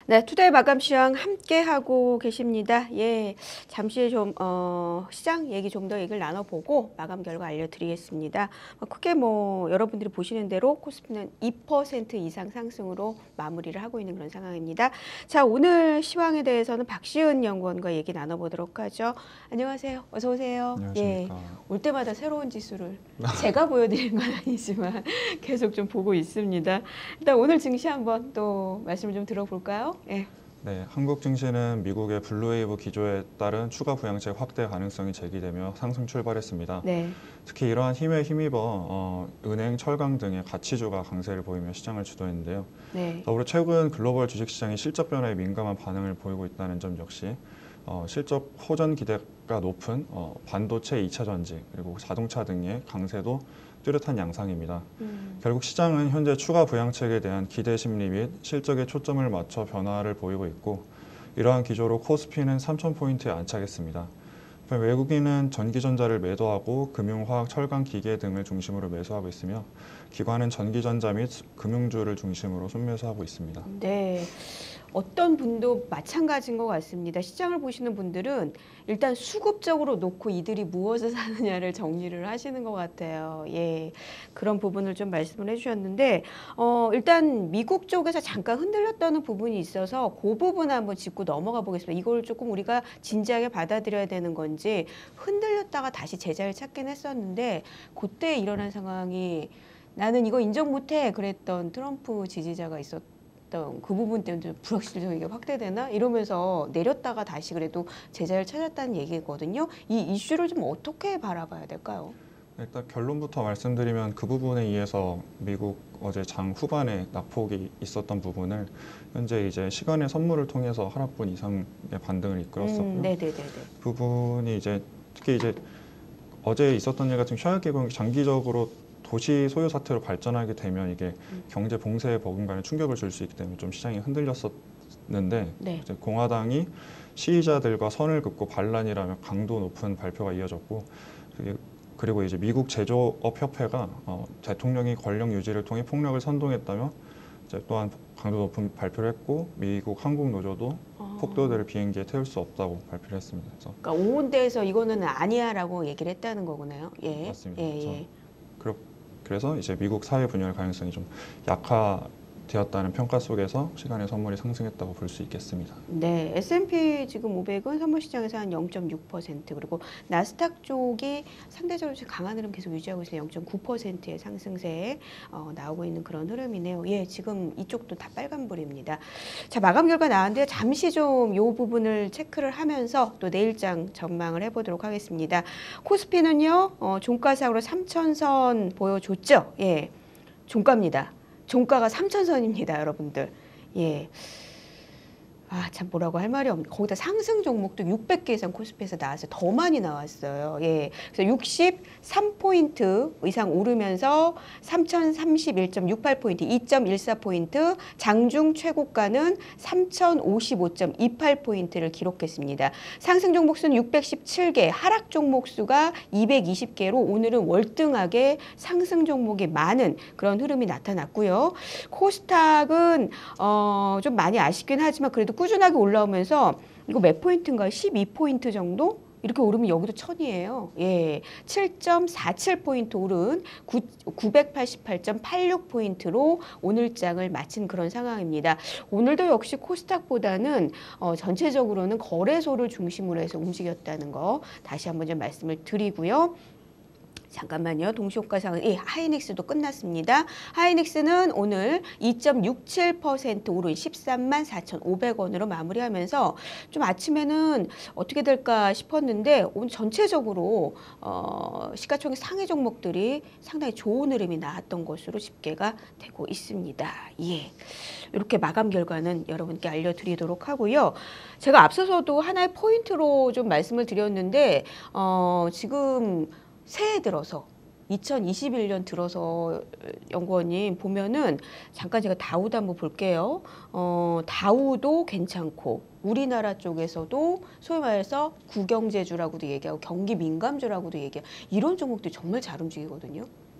네, 투데이 마감 시황 함께 하고 계십니다. 예, 잠시 좀 시장 얘기 좀 더 얘기를 나눠보고 마감 결과 알려드리겠습니다. 크게 여러분들이 보시는 대로 코스피는 2% 이상 상승으로 마무리를 하고 있는 그런 상황입니다. 자, 오늘 시황에 대해서는 박시은 연구원과 얘기 나눠보도록 하죠. 안녕하세요. 어서 오세요. 안녕하십니까. 예, 올 때마다 새로운 지수를 제가 보여드리는 건 아니지만 계속 좀 보고 있습니다. 일단 오늘 증시 한번 또 말씀을 좀 들어볼까요? 예. 네, 한국 증시는 미국의 블루웨이브 기조에 따른 추가 부양책 확대 가능성이 제기되며 상승 출발했습니다. 네. 특히 이러한 힘에 힘입어 은행, 철강 등의 가치주가 강세를 보이며 시장을 주도했는데요. 네. 더불어 최근 글로벌 주식시장이 실적 변화에 민감한 반응을 보이고 있다는 점 역시 실적 호전 기대가 높은 반도체 2차 전지 그리고 자동차 등의 강세도 뚜렷한 양상입니다. 결국 시장은 현재 추가 부양책에 대한 기대 심리 및 실적에 초점을 맞춰 변화를 보이고 있고 이러한 기조로 코스피는 3,000포인트에 안착했습니다. 외국인은 전기전자를 매도하고 금융화학, 철강, 기계 등을 중심으로 매수하고 있으며 기관은 전기전자 및 금융주를 중심으로 순매수하고 있습니다. 네. 어떤 분도 마찬가지인 것 같습니다. 시장을 보시는 분들은 일단 수급적으로 놓고 이들이 무엇을 사느냐를 정리를 하시는 것 같아요. 예, 그런 부분을 좀 말씀을 해주셨는데 일단 미국 쪽에서 잠깐 흔들렸다는 부분이 있어서 그 부분 한번 짚고 넘어가 보겠습니다. 이걸 조금 우리가 진지하게 받아들여야 되는 건지 흔들렸다가 다시 제자리를 찾긴 했었는데 그때 일어난 상황이 나는 이거 인정 못해 그랬던 트럼프 지지자가 있었던 그 부분 때문에 좀 불확실성이 확대되나 이러면서 내렸다가 다시 그래도 제자를 찾았다는 얘기거든요. 이 이슈를 좀 어떻게 바라봐야 될까요? 일단 결론부터 말씀드리면 그 부분에 의해서 미국 어제 장 후반에 낙폭이 있었던 부분을 현재 이제 시간의 선물을 통해서 하락분 이상의 반등을 이끌었었고요. 네네네네. 부분이 이제 특히 이제 어제 있었던 일 같은 샤워 개방이 장기적으로 도시 소유 사태로 발전하게 되면 이게 경제 봉쇄에 버금가는 충격을 줄 수 있기 때문에 좀 시장이 흔들렸었는데 네. 이제 공화당이 시위자들과 선을 긋고 반란이라며 강도 높은 발표가 이어졌고 그리고 이제 미국 제조업 협회가 대통령이 권력 유지를 통해 폭력을 선동했다며 이제 또한 강도 높은 발표를 했고 미국 항공 노조도 폭도들을 비행기에 태울 수 없다고 발표를 했습니다. 그래서 그러니까 오온대에서 이거는 아니야라고 얘기를 했다는 거구나요. 예. 맞습니다. 예. 그래서 이제 미국 사회 분열 가능성이 좀 약화되었다는 평가 속에서 시간의 선물이 상승했다고 볼 수 있겠습니다. 네, S&P 지금 500은 선물 시장에서 한 0.6% 그리고 나스닥 쪽이 상대적으로 강한 흐름 계속 유지하고 있어요. 0.9%의 상승세에 나오고 있는 그런 흐름이네요. 예, 지금 이쪽도 다 빨간불입니다. 자, 마감 결과 나왔는데 잠시 좀 이 부분을 체크를 하면서 또 내일장 전망을 해보도록 하겠습니다. 코스피는요, 종가상으로 3,000선 보여줬죠. 예, 종가입니다. 종가가 3,000선입니다, 여러분들. 예. 아, 참 뭐라고 할 말이 없네. 거기다 상승 종목도 600개 이상 코스피에서 나왔어요. 더 많이 나왔어요. 예. 그래서 63포인트 이상 오르면서 3031.68포인트, 2.14포인트, 장중 최고가는 3055.28포인트를 기록했습니다. 상승 종목 수는 617개, 하락 종목 수가 220개로 오늘은 월등하게 상승 종목이 많은 그런 흐름이 나타났고요. 코스닥은 좀 많이 아쉽긴 하지만 그래도 꾸준하게 올라오면서 이거 몇 포인트인가요? 12포인트 정도? 이렇게 오르면 여기도 1000이에요. 예, 7.47포인트 오른 988.86포인트로 오늘장을 마친 그런 상황입니다. 오늘도 역시 코스닥보다는 전체적으로는 거래소를 중심으로 해서 움직였다는 거 다시 한번 좀 말씀을 드리고요. 잠깐만요. 동시효과상은 하이닉스도 끝났습니다. 하이닉스는 오늘 2.67% 오른 13만 4,500원으로 마무리하면서 좀 아침에는 어떻게 될까 싶었는데 오늘 전체적으로 시가총액 상위 종목들이 상당히 좋은 흐름이 나왔던 것으로 집계가 되고 있습니다. 예. 이렇게 마감 결과는 여러분께 알려드리도록 하고요. 제가 앞서서도 하나의 포인트로 좀 말씀을 드렸는데 지금 새해 들어서 2021년 들어서 연구원님 보면은 잠깐 제가 다우도 한번 볼게요. 다우도 괜찮고 우리나라 쪽에서도 소위 말해서 구경제주라고도 얘기하고 경기 민감주라고도 얘기하고 이런 종목들이 정말 잘 움직이거든요.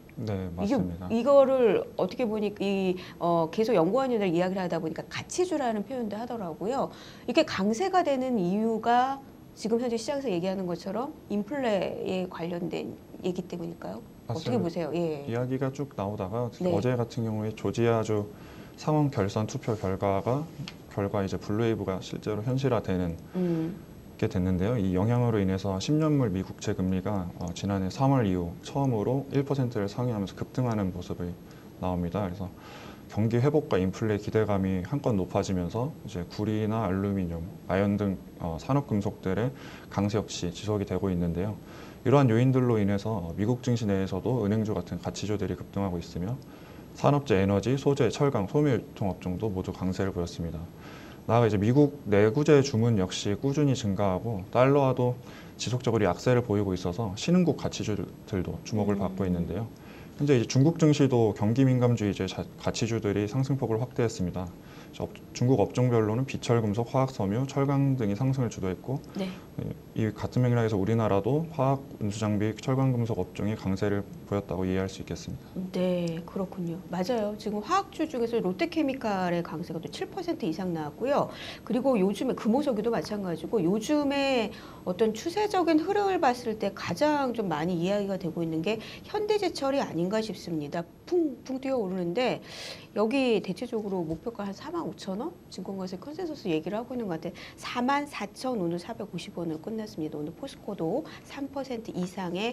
네, 맞습니다. 이거를 어떻게 보니 계속 연구원들 이야기를 하다 보니까 가치주라는 표현도 하더라고요. 이게 강세가 되는 이유가 지금 현재 시장에서 얘기하는 것처럼 인플레에 관련된 얘기 때문일까요? 어떻게 맞습니다. 보세요? 예. 이야기가 쭉 나오다가 네. 어제 같은 경우에 조지아주 상원 결선 투표 결과 이제 블루웨이브가 실제로 현실화되는 게 됐는데요. 이 영향으로 인해서 10년물 미 국채 금리가 지난해 3월 이후 처음으로 1%를 상회하면서 급등하는 모습이 나옵니다. 그래서 경기 회복과 인플레 기대감이 한껏 높아지면서 이제 구리나 알루미늄, 아연 등 산업 금속들의 강세 역시 지속이 되고 있는데요. 이러한 요인들로 인해서 미국 증시 내에서도 은행주 같은 가치주들이 급등하고 있으며 산업재, 에너지, 소재, 철강, 소매 유통업종도 모두 강세를 보였습니다. 나아가 이제 미국 내구재 주문 역시 꾸준히 증가하고 달러화도 지속적으로 약세를 보이고 있어서 신흥국 가치주들도 주목을 받고 있는데요. 현재 이제 중국 증시도 경기 민감주의 가치주들이 상승폭을 확대했습니다. 중국 업종별로는 비철금속, 화학섬유, 철강 등이 상승을 주도했고 네. 이 같은 맥락에서 우리나라도 화학, 운수장비, 철강금속 업종이 강세를 보였다고 이해할 수 있겠습니다. 네, 그렇군요. 맞아요. 지금 화학주 중에서 롯데케미칼의 강세가 또 7% 이상 나왔고요. 그리고 요즘에 금호석유도 마찬가지고 요즘에 어떤 추세적인 흐름을 봤을 때 가장 좀 많이 이야기가 되고 있는 게 현대제철이 아닌가 싶습니다. 풍풍 뛰어오르는데 여기 대체적으로 목표가 한 45,000원? 증권거래 컨센서스 얘기를 하고 있는 것 같아요. 44,000 오늘 450원으로 끝났습니다. 오늘 포스코도 3% 이상의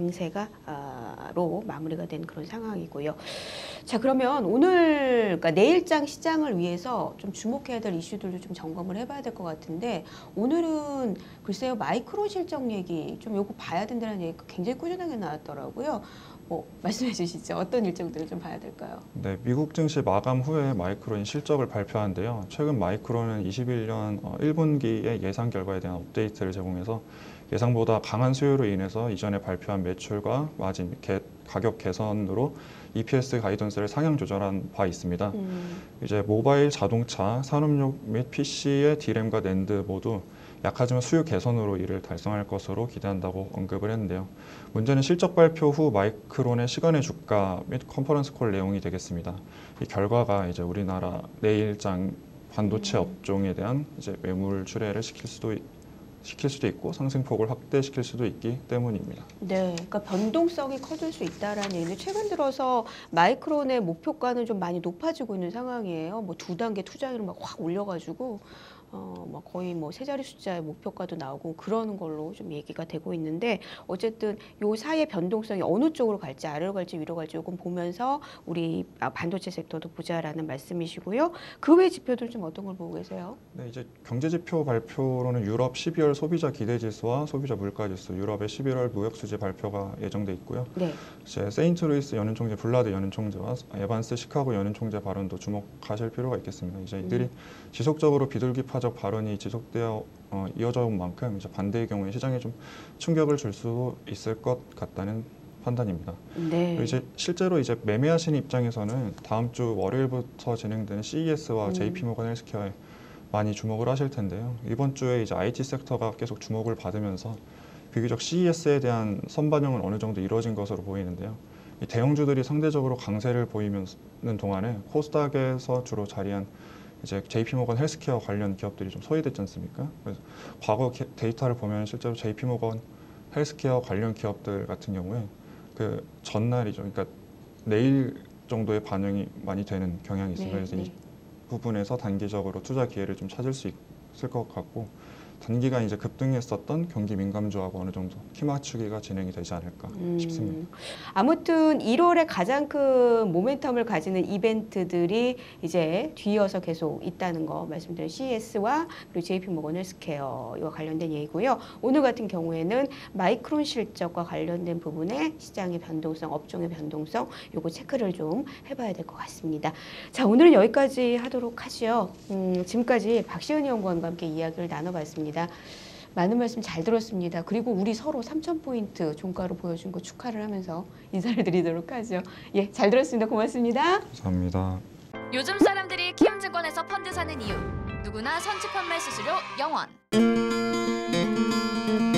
강세가로 마무리가 된 그런 상황이고요. 자, 그러면 오늘 그러니까 내일장 시장을 위해서 좀 주목해야 될 이슈들도 좀 점검을 해봐야 될 것 같은데 오늘은 글쎄요 마이크로 실적 얘기 좀 요거 봐야 된다는 얘기가 굉장히 꾸준하게 나왔더라고요. 말씀해 주시죠. 어떤 일정들을 좀 봐야 될까요? 네, 미국 증시 마감 후에 마이크론이 실적을 발표한데요. 최근 마이크론은 21년 1분기의 예상 결과에 대한 업데이트를 제공해서 예상보다 강한 수요로 인해서 이전에 발표한 매출과 마진, 가격 개선으로 EPS 가이던스를 상향 조절한 바 있습니다. 이제 모바일, 자동차, 산업용 및 PC의 D램과 낸드 모두 약하지만 수요 개선으로 이를 달성할 것으로 기대한다고 언급을 했는데요. 문제는 실적 발표 후 마이크론의 시간의 주가 및 컨퍼런스 콜 내용이 되겠습니다. 이 결과가 이제 우리나라 내일장 반도체 업종에 대한 이제 매물 출회를 시킬 수도 있고 상승폭을 확대시킬 수도 있기 때문입니다. 네, 그러니까 변동성이 커질 수 있다라는 얘기는 최근 들어서 마이크론의 목표가는 좀 많이 높아지고 있는 상황이에요. 뭐 2단계 투자율을 막 확 올려가지고 뭐 거의 뭐 세 자리 숫자의 목표가도 나오고 그러는 걸로 좀 얘기가 되고 있는데 어쨌든 요 사이의 변동성이 어느 쪽으로 갈지 아래로 갈지 위로 갈지 요건 보면서 우리 반도체 섹터도 보자라는 말씀이시고요. 그 외 지표들 좀 어떤 걸 보고 계세요? 네, 이제 경제 지표 발표로는 유럽 12월 소비자 기대 지수와 소비자 물가 지수, 유럽의 11월 무역 수지 발표가 예정돼 있고요. 네. 이제 세인트루이스 연은 총재, 블라드 연은 총재와 에반스 시카고 연은 총재 발언도 주목하실 필요가 있겠습니다. 이제 이들이 지속적으로 비둘기파적 발언이 지속되어 이어져 온 만큼 이제 반대의 경우에 시장에 좀 충격을 줄 수 있을 것 같다는 판단입니다. 네. 이제 실제로 이제 매매하시는 입장에서는 다음 주 월요일부터 진행되는 CES와 JP모건 헬스케어에 많이 주목을 하실 텐데요. 이번 주에 이제 IT 섹터가 계속 주목을 받으면서 비교적 CES에 대한 선반영은 어느 정도 이루어진 것으로 보이는데요. 이 대형주들이 상대적으로 강세를 보이는 동안에 코스닥에서 주로 자리한 이제 JP모건 헬스케어 관련 기업들이 좀 소외됐지 않습니까? 그래서 과거 데이터를 보면 실제로 JP모건 헬스케어 관련 기업들 같은 경우에 그 전날이죠. 그러니까 내일 정도의 반영이 많이 되는 경향이 있습니다. 그래서 이 부분에서 단기적으로 투자 기회를 좀 찾을 수 있을 것 같고 단기간 이제 급등했었던 경기 민감주하고 어느 정도 키 맞추기가 진행이 되지 않을까 싶습니다. 아무튼 1월에 가장 큰 모멘텀을 가지는 이벤트들이 이제 뒤이어서 계속 있다는 거 말씀드린 CES와 그리고 JP모건 헬스케어와 관련된 얘기고요. 오늘 같은 경우에는 마이크론 실적과 관련된 부분에 시장의 변동성, 업종의 변동성 요거 체크를 좀 해봐야 될 것 같습니다. 자, 오늘은 여기까지 하도록 하죠. 지금까지 박시은이 연구원과 함께 이야기를 나눠봤습니다. 많은 말씀 잘 들었습니다. 그리고 우리 서로 3,000포인트 종가로 보여준 거 축하를 하면서 인사를 드리도록 하죠. 예, 잘 들었습니다. 고맙습니다. 감사합니다. 요즘 사람들이 키움증권에서 펀드 사는 이유 누구나 선취 판매 수수료 0원.